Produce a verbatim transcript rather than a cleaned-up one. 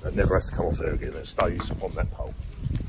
It never has to come off there again, it stays on that pole.